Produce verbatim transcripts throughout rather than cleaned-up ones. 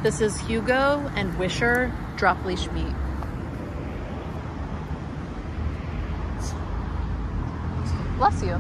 This is Hugo and Wisher drop leash meet. Bless you.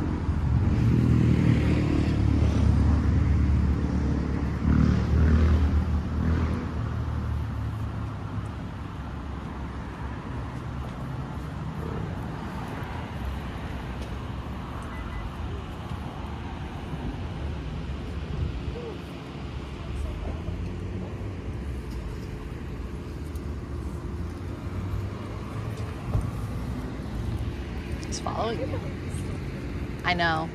He's following you. I know.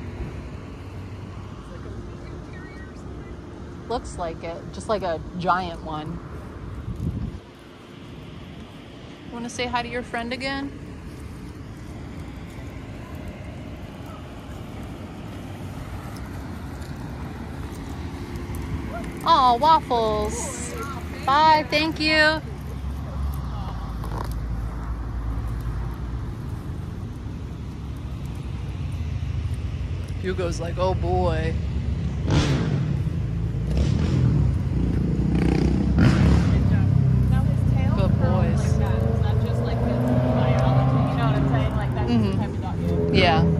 Looks like it. Just like a giant one. You want to say hi to your friend again? Oh, waffles. Bye. Thank you. Hugo's like, oh boy. Good boys. It's not just like his biology, you know what I'm saying? Like that's the type of dog he is. Yeah.